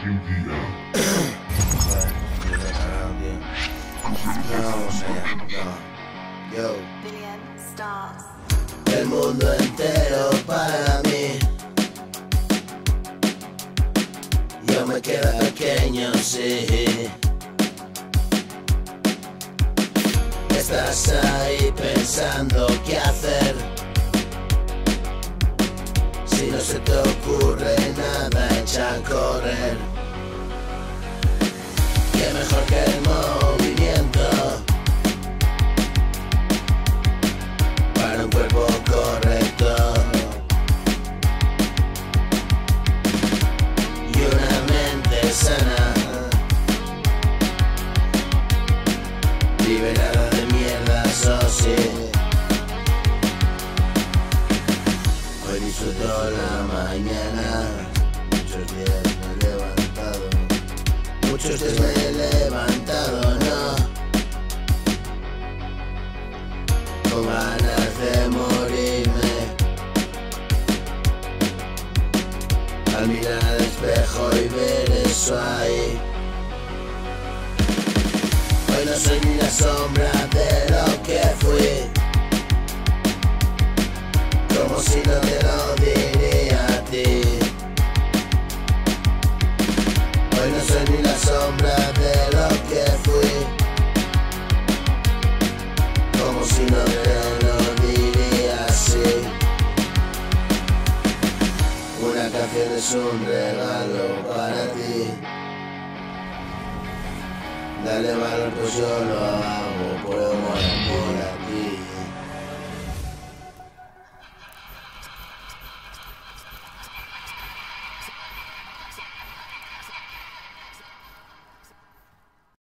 Yo. El mundo entero para mí. Yo me quedo pequeño, sí. Estás ahí pensando qué hacer. Si no se te ocurre nada, echa a correr. Qué mejor que el movimiento para un cuerpo correcto y una mente sana, liberada de mierdas, oh sí. Hoy disfruto la mañana, muchos días me he levantado, muchos días me he levantado, no, con ganas de morirme, al mirar al espejo y ver eso ahí. Hoy no soy ni la sombra de lo que fui, como si no te lo diría a ti. Hoy no soy ni la sombra de lo que fui, como si no te lo diría así. Una canción es un regalo para ti. Dale valor, pues yo lo hago por amor a ti.